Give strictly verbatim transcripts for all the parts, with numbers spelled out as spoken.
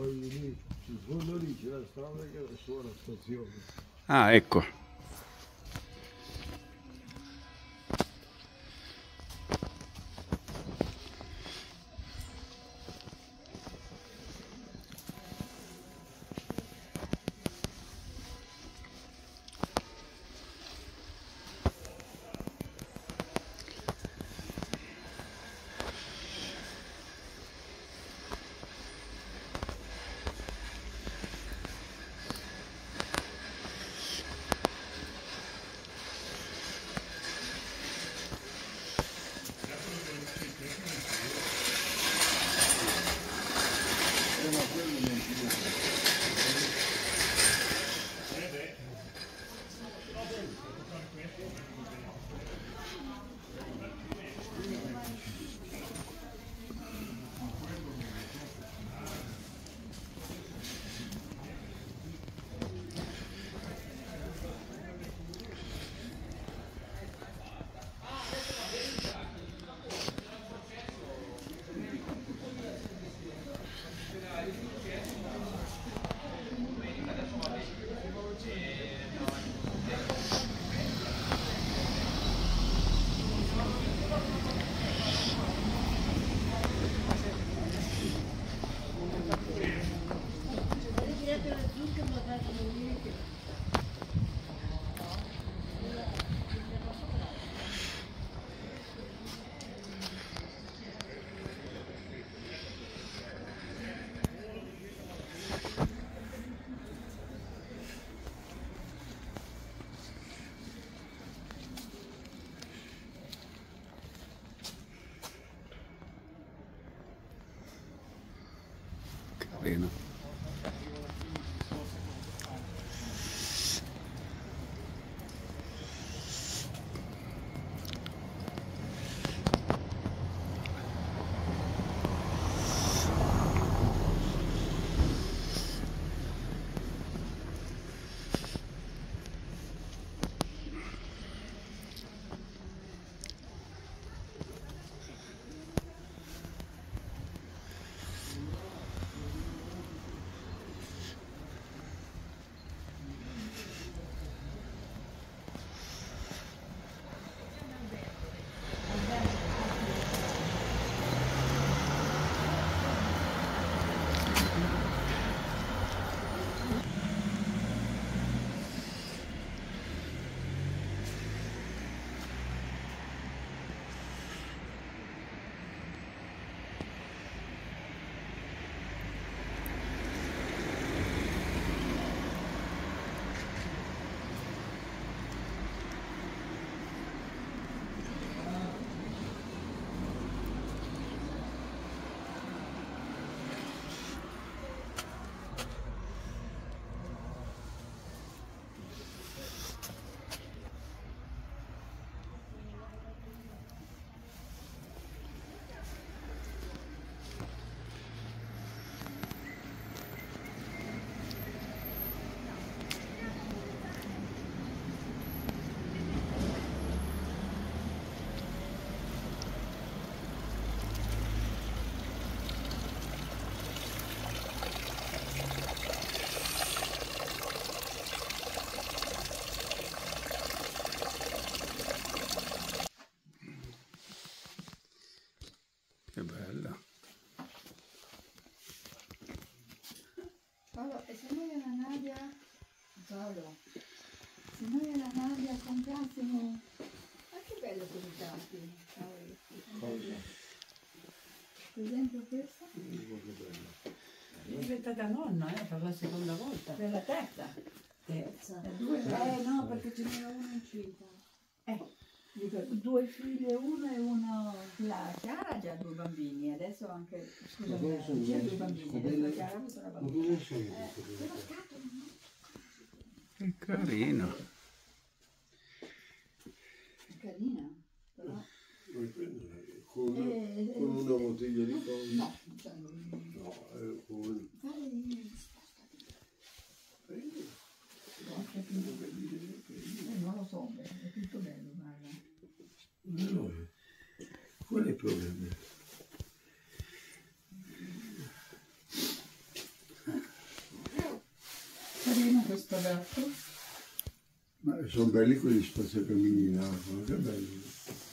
poi lì, in fondo lì c'è la strada che va su alla stazione. Ah, ecco. Carino. Che bella. Paolo, e se noi alla Nadia, Paolo, se noi alla Nadia comprassimo, ma che bello sono i tappi, Cosa? per esempio questa, È diventata nonna, eh, per la seconda volta. per la terza, Terza. e due, eh no, perché ce n'era una incinta, eh, dico, due figlie, una e una, la Chiara ha già due bambini, adesso anche, Ma scusami, cosa sono c'è queste due bambini, scodelle? adesso la Chiara ha avuto una Ma bambina. cosa sono Eh, queste sono cose? scatole, no? Che carino. Carina, però... Vuoi prendere? Con, Eh, con una bottiglia di colla? No, cioè, non... No, eh, con... Fare di... Prendi. Eh, non lo so, beh, è tutto bello, guarda. No, qual è il problema? sono belli quegli spazzacamini in acqua, che belli.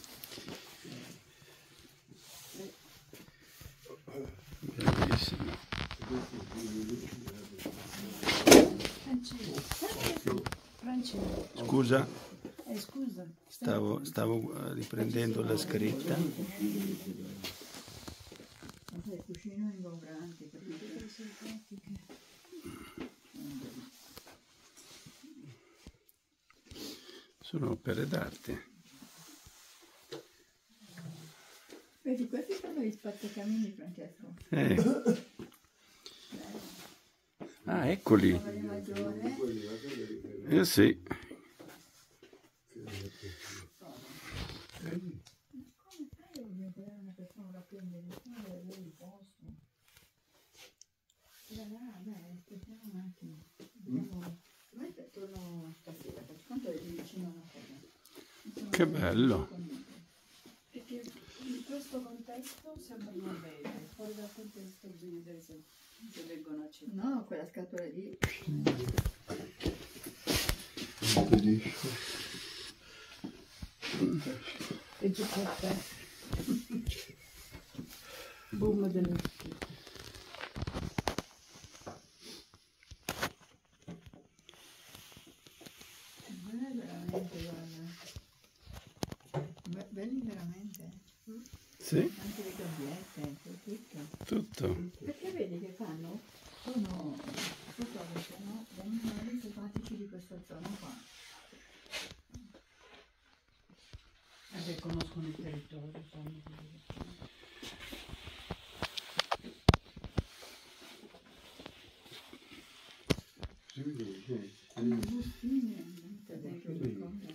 Bellissimo. Francesco, Francesco. Scusa, Eh, scusa. stavo, stavo riprendendo la scritta. Ma sai, il cuscino è ingombrante, capito? Sono opere d'arte. Vedi, questi sono gli spazzacamini, Francesco. Eh. Ah, eccoli. Maria Maggiore. Eh sì. Come fai a vedere una persona da prendere? Come deve avere il posto? Da là, dai, aspettiamo un attimo. Andiamo. Noi torno stasera, per quanto è vicino a una cosa. Che bello. Perché in questo contesto sembra norvegio, fuori dal contesto bisogna vedere se, se leggono a città. No, quella scatola lì. Impedisco. E giù per te. Boom delle Guarda veramente, guarda. Be- belli veramente. Sì, Anche le gabbiette, tutto. tutto. Perché vedi che fanno? Sono fotografi, no? Gli animali selvatici di questa zona qua. che conoscono il territorio, sanno quello che fanno. Si vede, sì. Hanno bustine, dentro le cose.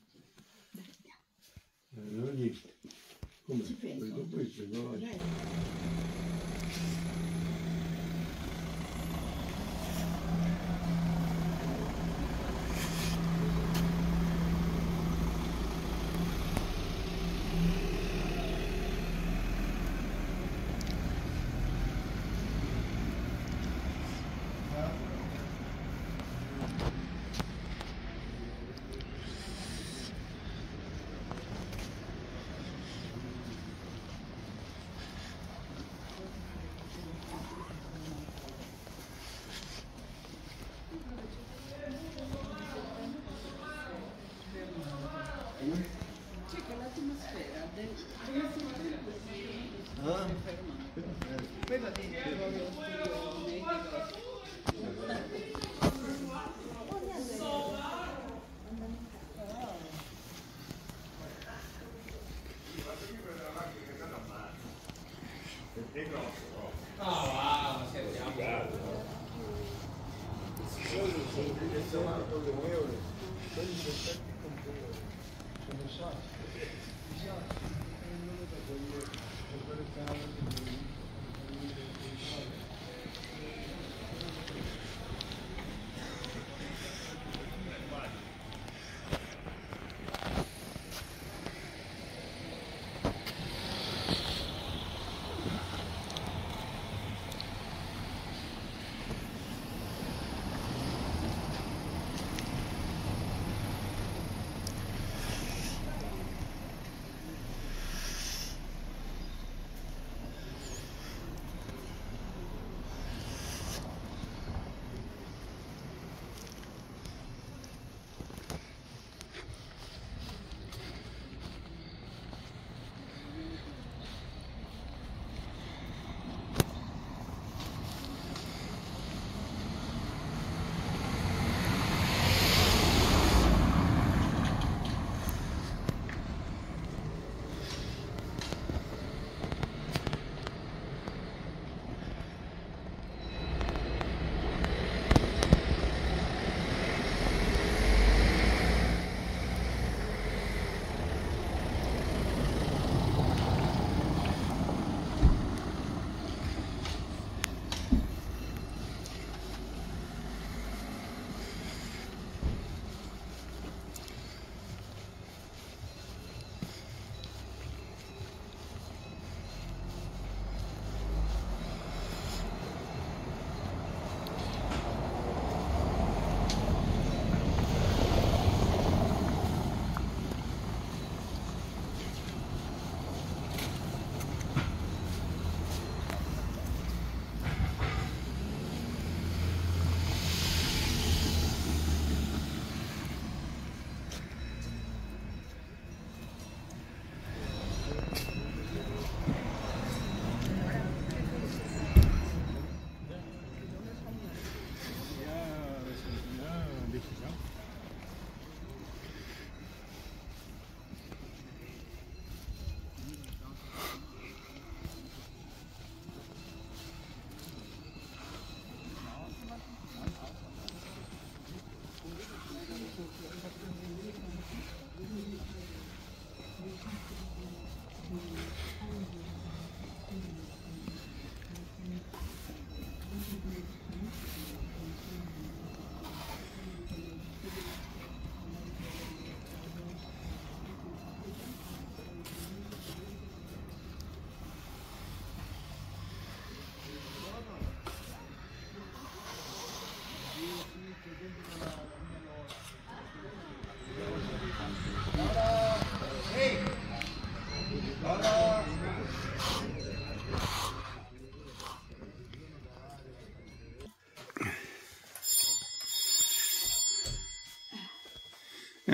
Eh, non è niente. Come? Ci penso. Questo, questo, no? Dai. C'è quell'atmosfera del Ah? poi va bene proprio lo studio medico.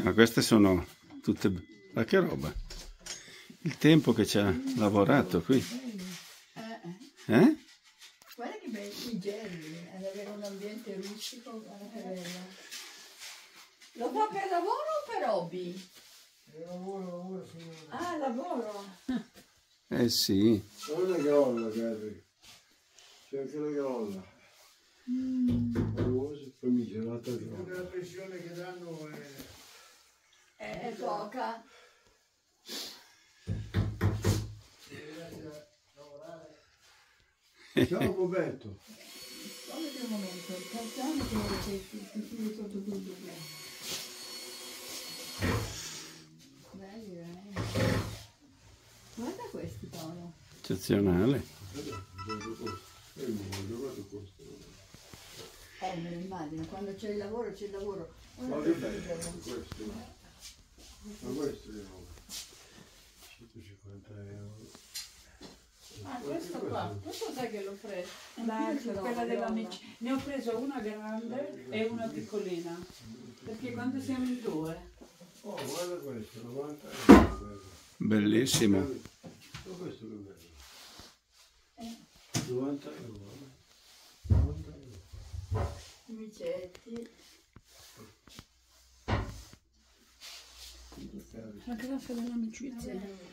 Ma queste sono tutte... Ma che roba? Il tempo che ci ha lavorato qui. Eh, eh. Eh? Guarda che belli i gelli, ad avere un ambiente rustico, guarda che bello. Lo fa per lavoro o per hobby? Lavoro, lavoro, signora. Ah, lavoro. Eh sì. Non la grolla, Gary. C'è anche la grolla. Mm. Poi mi gelata la grolla. La pensione che danno è... È, è poca. Ciao Roberto. Guardate un momento, calciamo che ti tiri sotto tutto qui. Belli, eh. Guarda questi, Paolo. Eccezionale. Eh, me lo immagino, quando c'è il lavoro, c'è il lavoro. Ma che bello, questo. Ma questo è centocinquanta euro. Ah, questo qua, questo sai che l'ho preso? Dai, Quella dell'amici. Ne ho preso una grande e una piccolina. Perché quando siamo in due. Oh, guarda questo, novanta euro. Bellissimo. Ma questo che bello. novanta euro. novanta euro. I micetti. La graffa dell'amicizia.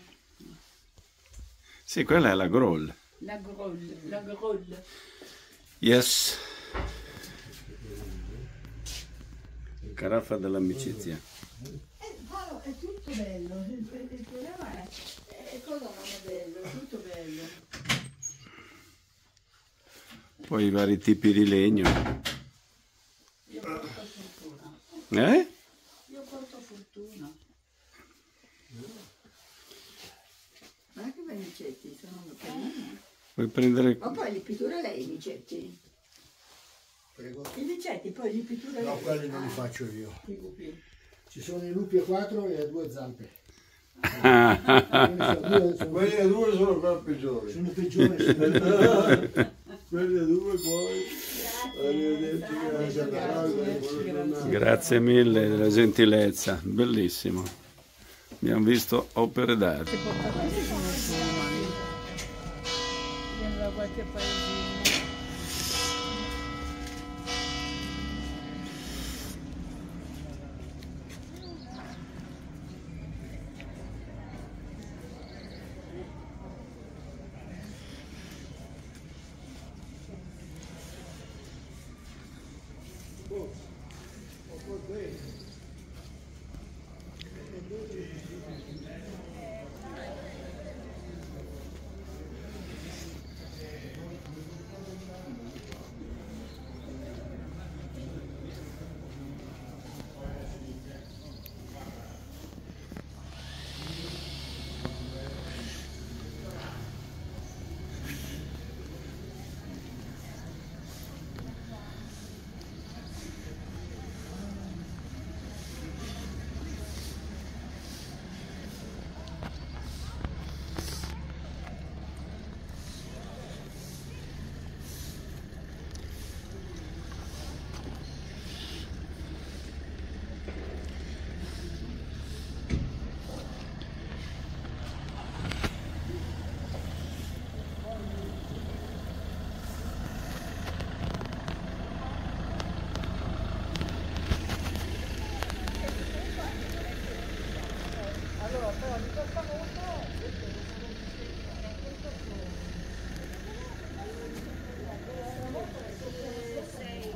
Sì, quella è la Groll. La groll, la groll. Yes. Caraffa dell'amicizia. Eh, Paolo, è tutto bello. Il, il, il problema è, è cosa non è bello, è tutto bello. Poi i vari tipi di legno. Io porto fortuna. Eh? Io porto fortuna. Guarda che belli micetti, sono carini. Puoi prendere... Ma poi li pittura lei i micetti? Prego. I micetti poi li pittura lei? No, quelli non li Ah, faccio io. i gupi. Ci sono i lupi a quattro e a due zampe. Quelli a due sono qua peggiori. Sono peggiori. Sono... Quelli a due poi. Grazie, Arrivederci, grazie, grazie, buona grazie. giornata. Grazie mille della gentilezza. Bellissimo. Abbiamo visto opere d'arte. Viene da qualche paesino. sei